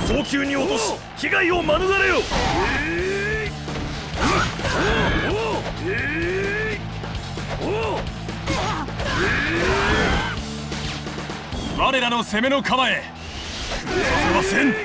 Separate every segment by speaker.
Speaker 1: 早急に落とし被害を免れよ。
Speaker 2: 我らの攻めの構え崩させません。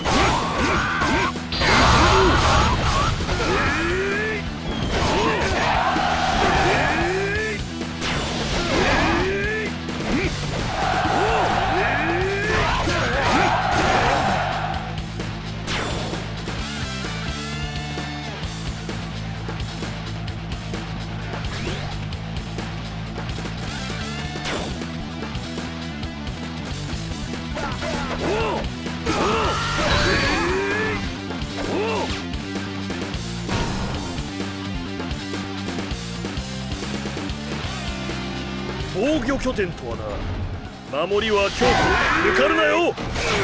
Speaker 1: 防御拠点とはな。守りは強固。抜かるなよ。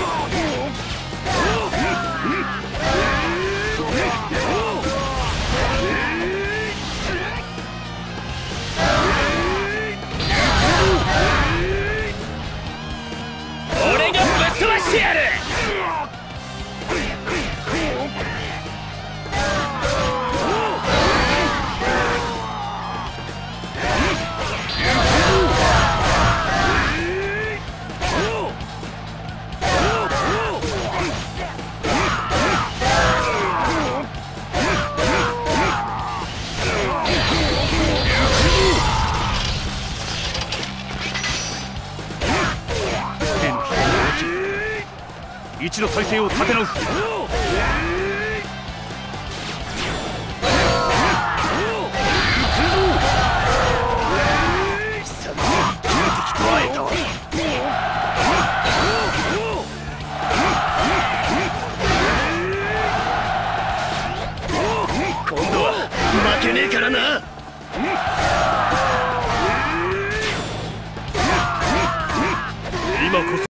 Speaker 3: 俺がぶっ飛ばしてやる。
Speaker 1: 一度体勢を立て直す。今度は負けねえからな。今こそ